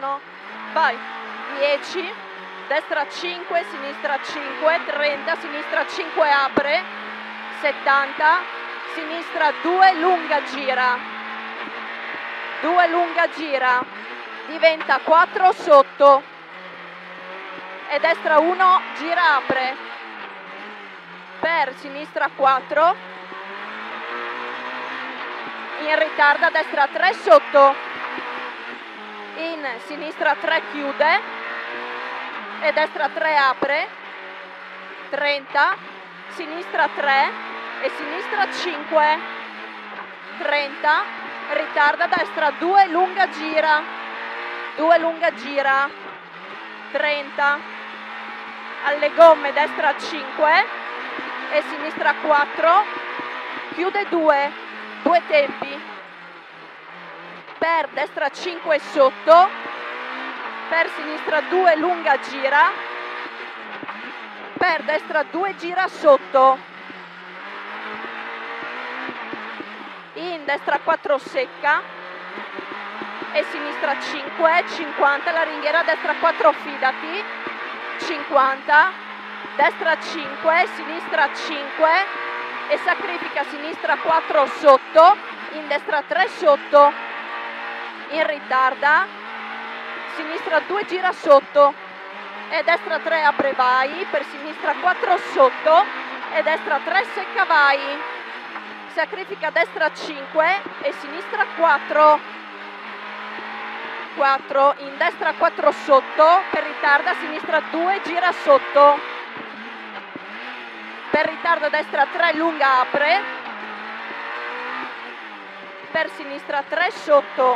turno, vai, 10, destra 5, sinistra 5, 30, sinistra 5 apre, 70, sinistra 2, lunga gira, 2 lunga gira, diventa 4 sotto, e destra 1, gira apre, per sinistra 4, in ritarda, destra 3 sotto, in sinistra 3 chiude, e destra 3 apre, 30, sinistra 3 e sinistra 5, 30, ritarda, destra 2, lunga gira, 2 lunga gira, 30, alle gomme, destra 5 e sinistra 4, chiude 2, 2 tempi, per destra 5 sotto, per sinistra 2 lunga gira, per destra 2 gira sotto, in destra 4 secca e sinistra 5, 50, la ringhiera, destra 4 fidati, 50, destra 5, sinistra 5 e sacrifica sinistra 4 sotto, in destra 3 sotto, in ritarda, sinistra 2 gira sotto e destra 3 apre vai, per sinistra 4 sotto e destra 3 secca vai, sacrifica destra 5 e sinistra 4, 4, in destra 4 sotto, per ritarda sinistra 2 gira sotto, per ritarda destra 3 lunga apre, per sinistra 3 sotto,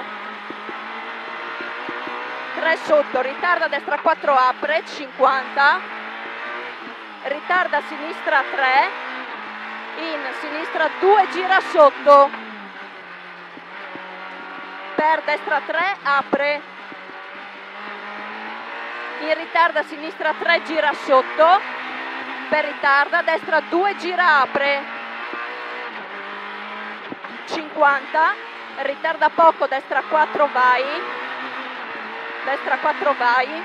3 sotto, ritarda destra 4 apre, 50, ritarda sinistra 3, in sinistra 2 gira sotto, per destra 3 apre, in ritarda sinistra 3 gira sotto, per ritarda destra 2 gira apre, 50, ritarda poco, destra 4 vai, destra 4 vai,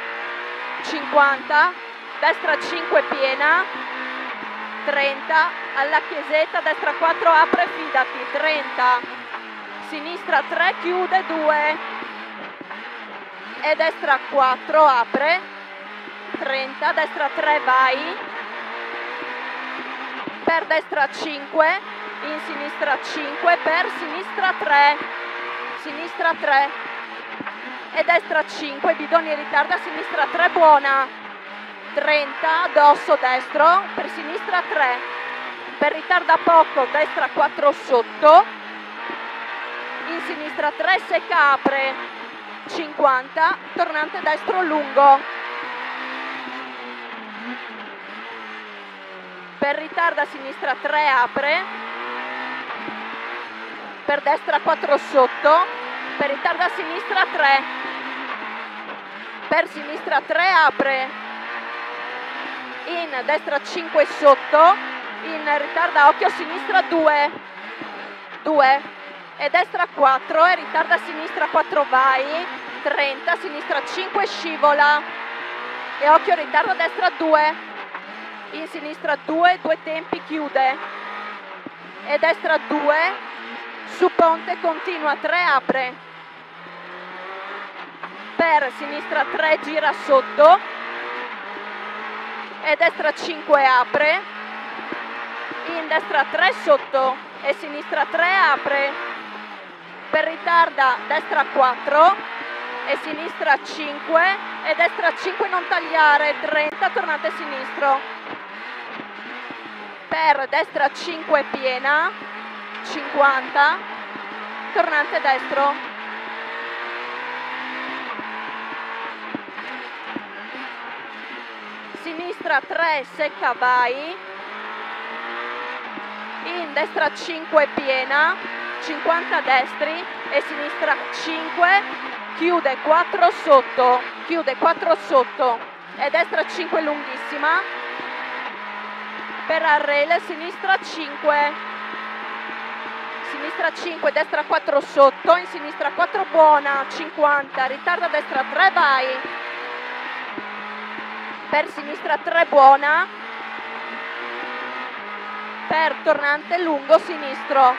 50, destra 5 piena, 30, alla chiesetta, destra 4 apre, fidati, 30, sinistra 3 chiude 2 e destra 4 apre, 30, destra 3 vai, per destra 5, in sinistra 5, per sinistra 3, sinistra 3 e destra 5, bidoni in ritarda, sinistra 3 buona, 30, dosso destro, per sinistra 3, per ritarda poco, destra 4 sotto, in sinistra 3 secca apre, 50, tornante destro lungo, per ritarda sinistra 3 apre, per destra 4 sotto, per ritarda sinistra 3, per sinistra 3 apre, in destra 5 sotto, in ritarda occhio sinistra 2, 2 e destra 4 e ritarda sinistra 4 vai, 30, sinistra 5 scivola e occhio ritarda destra 2, in sinistra 2, 2 tempi chiude e destra 2, su ponte continua, 3 apre, per sinistra 3 gira sotto e destra 5 apre, in destra 3 sotto e sinistra 3 apre, per ritarda destra 4 e sinistra 5 e destra 5 non tagliare, 30, tornante sinistro, per destra 5 piena, 50, tornante destro, sinistra 3 secca vai, in destra 5 piena, 50 destri e sinistra 5, chiude 4 sotto, chiude 4 sotto e destra 5 lunghissima, per arrele sinistra 5, sinistra 5, destra 4 sotto, in sinistra 4 buona, 50, ritarda destra 3, vai, per sinistra 3 buona, per tornante lungo sinistro,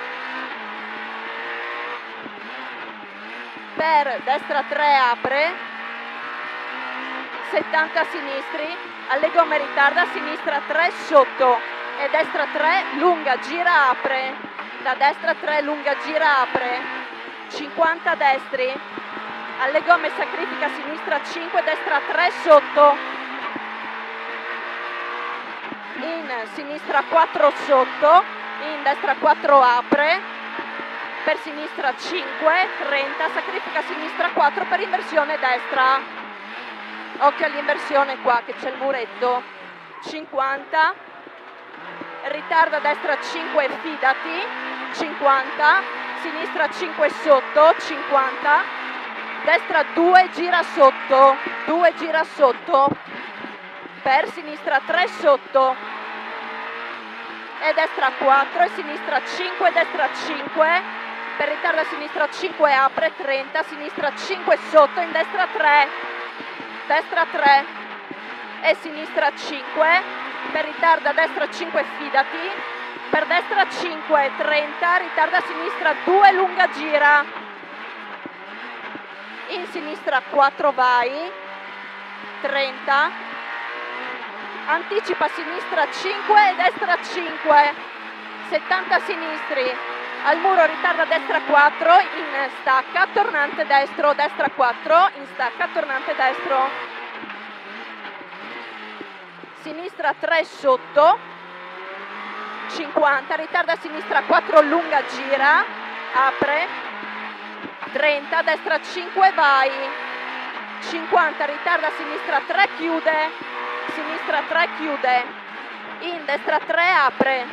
per destra 3 apre, 70 sinistri, alle gomme ritarda, sinistra 3 sotto e destra 3 lunga, gira apre, da destra 3 lunga, gira apre, 50 destri, alle gomme sacrifica, sinistra 5, destra 3 sotto, in sinistra 4 sotto, in destra 4 apre, per sinistra 5, 30, sacrifica sinistra 4 per inversione destra, occhio all'inversione qua che c'è il muretto, 50, ritarda destra 5, fidati, 50, sinistra 5 sotto, 50, destra 2, gira sotto, 2 gira sotto, per sinistra 3 sotto, e destra 4, e sinistra 5, destra 5, per ritarda sinistra 5 apre, 30, sinistra 5 sotto, in destra 3, destra 3, e sinistra 5, per ritarda destra 5 fidati, per destra 5, 30, ritarda sinistra 2, lunga gira, in sinistra 4 vai, 30, anticipa sinistra 5 e destra 5, 70 sinistri, al muro ritarda destra 4, in stacca, tornante destro, destra 4, in stacca, tornante destro, sinistra 3 sotto, 50, ritarda sinistra 4, lunga gira, apre, 30, destra 5 vai, 50, ritarda sinistra 3 chiude, sinistra 3 chiude, in destra 3 apre,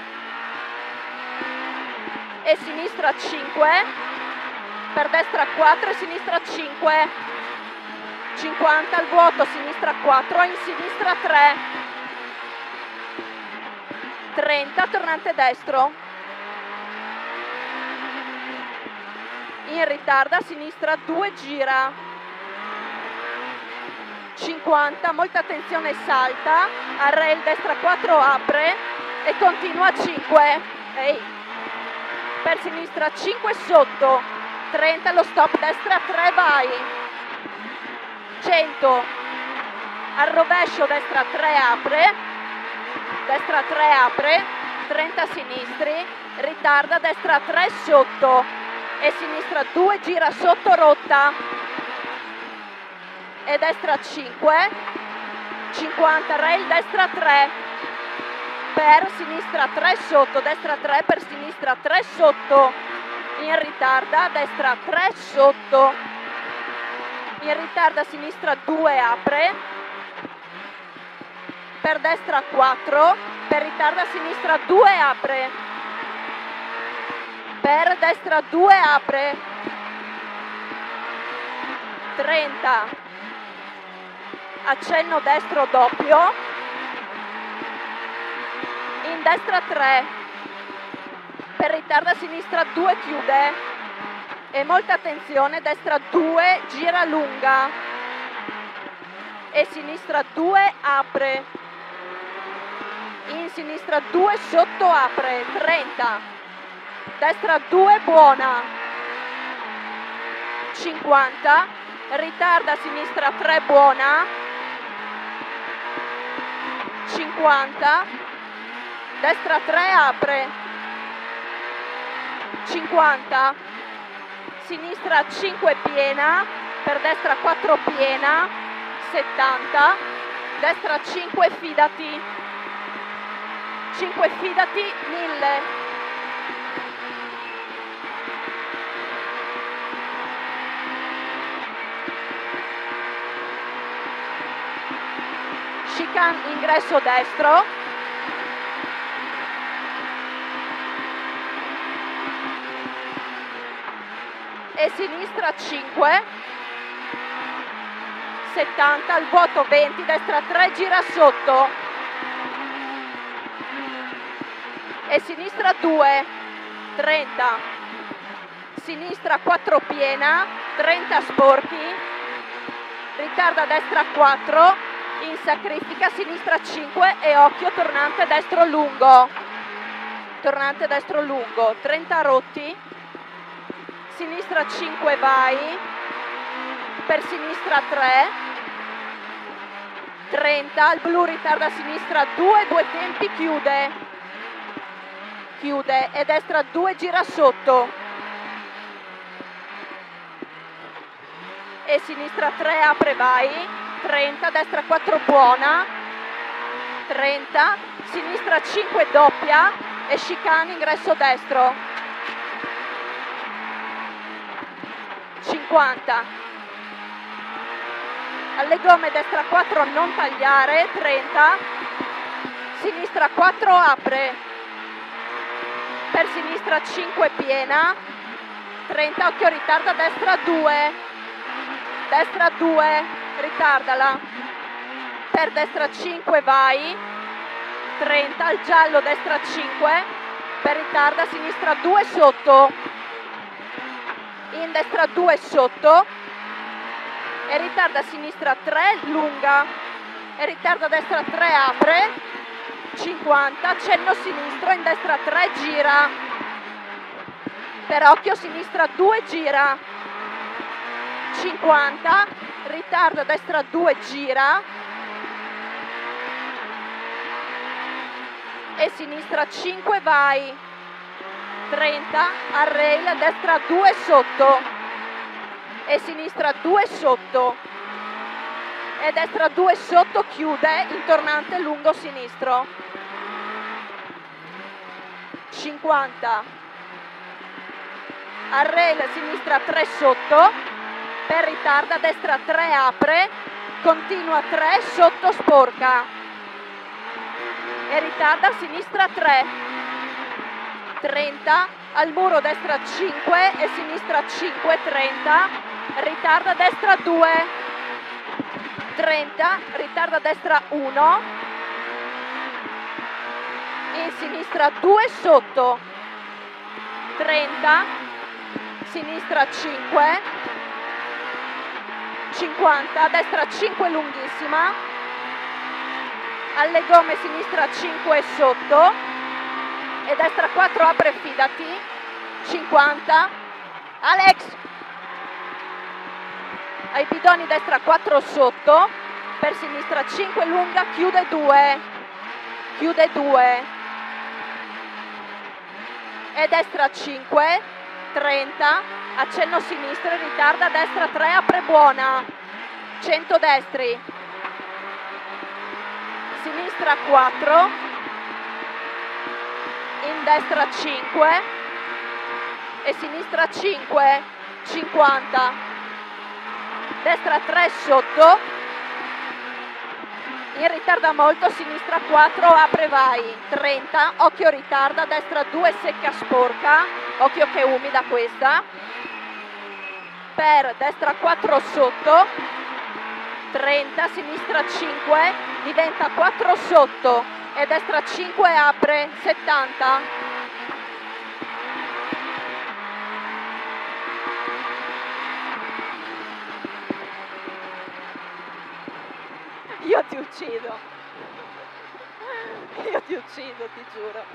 e sinistra 5, per destra 4 e sinistra 5, 50 al vuoto, sinistra 4, in sinistra 3, 30, tornante destro, in ritarda, sinistra 2 gira, 50, molta attenzione, salta, al rail destra 4 apre e continua 5, per sinistra 5 sotto, 30, lo stop, destra 3 vai, 100, al rovescio destra 3 apre, destra 3 apre, 30 sinistri, ritarda destra 3 sotto e sinistra 2 gira sotto, rotta, e destra 5, 50, rail destra 3, per sinistra 3 sotto, destra 3, per sinistra 3 sotto, in ritarda, destra 3 sotto, in ritarda sinistra 2 apre, per destra 4, per ritarda sinistra 2 apre, per destra 2 apre, 30, accenno destro doppio, in destra 3, per ritarda sinistra 2 chiude, e molta attenzione, destra 2 gira lunga, e sinistra 2 apre, in sinistra 2 sotto apre, 30, destra 2 buona, 50, ritarda sinistra 3 buona, 50, destra 3 apre, 50, sinistra 5 piena, per destra 4 piena, 70, destra 5 fidati, 5 fidati, 1000. Chicane ingresso destro, e sinistra 5, 70, al vuoto 20, destra 3 gira sotto, e sinistra 2, 30, sinistra 4 piena, 30 sporchi, ritardo a destra 4, in sacrifica, sinistra 5 e occhio tornante destro lungo, 30 rotti, sinistra 5 vai, per sinistra 3, 30, il blu ritarda a sinistra 2, 2 tempi, chiude e destra 2 gira sotto e sinistra 3 apre vai, 30, destra 4 buona, 30, sinistra 5 doppia e chicane ingresso destro, 50, alle gomme destra 4 non tagliare, 30, sinistra 4 apre, per sinistra 5 piena, 30, occhio ritarda, destra 2, ritardala, per destra 5 vai, 30, il giallo destra 5, per ritarda, sinistra 2 sotto, in destra 2 sotto, e ritarda a sinistra 3 lunga, e ritarda a destra 3 apre, 50, cenno sinistro, in destra 3 gira, per occhio sinistra 2 gira, 50, ritardo a destra 2 gira e sinistra 5 vai, 30, al rail a destra 2 sotto e sinistra 2 sotto e destra 2 sotto, chiude in tornante lungo sinistro, 50, al rail sinistra 3 sotto, per ritarda, destra 3 apre, continua 3 sotto sporca e ritarda sinistra 3, 30, al muro destra 5 e sinistra 5, 30, ritarda destra 2, 30, ritarda destra 1, in sinistra 2 sotto, 30, sinistra 5, 50, destra 5 lunghissima, alle gomme sinistra 5 sotto e destra 4 apre, fidati, 50, Alex, ai bidoni destra 4 sotto, per sinistra 5 lunga, chiude 2 e destra 5, 30, accenno sinistro e ritarda, destra 3 apre buona, 100 destri, sinistra 4, in destra 5 e sinistra 5, 50, destra 3 sotto, in ritarda molto, sinistra 4 apre vai, 30, occhio ritarda, destra 2 secca sporca, occhio che è umida questa, per destra 4 sotto, 30, sinistra 5, diventa 4 sotto e destra 5 apre, 70. Io ti uccido, ti giuro.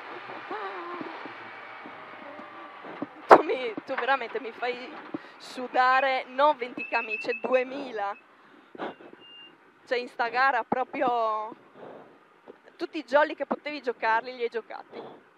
Tu veramente mi fai sudare non 20 camicie, 2000. Cioè in sta gara proprio tutti i jolly che potevi giocarli li hai giocati.